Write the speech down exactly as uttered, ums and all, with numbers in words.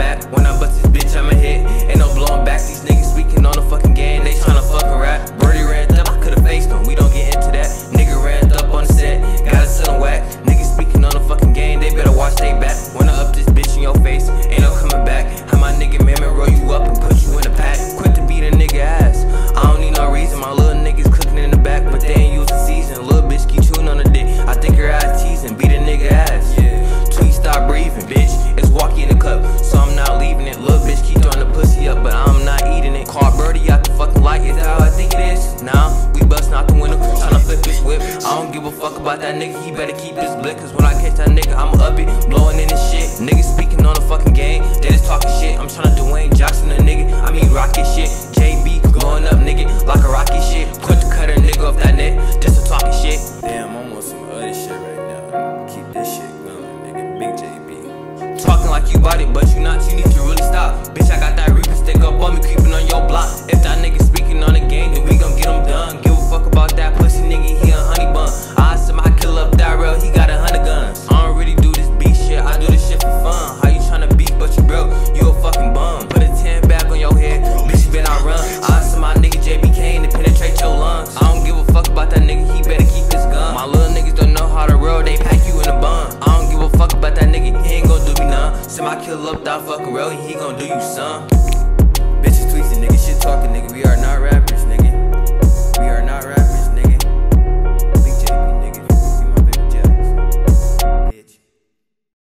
at. When I bust this bitch, I'ma hit. Ain't no blowing back, these niggas speaking on the fucking game. They tryna fucking rap. Birdie ran up, I could've faced him. We don't get into that. Nigga ran up on the set, got a son whack. Niggas speaking on the fucking game, they better watch they back. When I up this bitch in your face, ain't no coming back. How my nigga man roll you up and put you in a pack. Quit to beat a nigga ass. I don't need no reason, my little niggas cooking in the back, but they ain't use the season. Little bitch keep chewing on the dick. I think her ass teasing, beat a nigga ass. Yeah. Tweet stop breathing, bitch. It's walkie in the cup, so I'm not leaving it. Little bitch keep throwing the pussy up, but I'm not eating it. Call Birdie out the fucking light, is that how I think it is? Nah, we bustin' out the window, tryna flip this whip. I don't give a fuck about that nigga, he better keep his blick. Cause when I catch that nigga, I'ma up it, blowing in his shit. Niggas speaking on the fucking game, they just talking shit. I'm tryna Dwayne Johnson a nigga, I mean rocket shit. J B going up nigga, like a rocket shit. Put the cutter nigga off that net, just to talking shit. Damn, I'm on some other shit right now. Keep this shit going, nigga, big J B. Talking like you bought it, but you not, you need to really stop. Bitch, I got that reaper stick up on me, creeping on your block. If that nigga speaking on the game, then we gon' get him done. Give a fuck about that pussy nigga, he a honey bun. I said my kill up that rail, he got a hundred guns. I don't really do this beat shit, I do this shit for fun. How you tryna beat, but you broke, you a fucking bum. Put a ten bag on your head, bitch, you better not run. I said my nigga J B came to penetrate your lungs. I don't give a fuck about that nigga, he better keep his gun. My little niggas don't know how to roll, they pack you in a bun. I don't give a fuck about that nigga, he ain't gon' do me none. Said my kill up that fucking rail, he gon' do you some. Bitches tweeting, nigga, shit talking, nigga, we are not rappers, nigga. We are not rappers.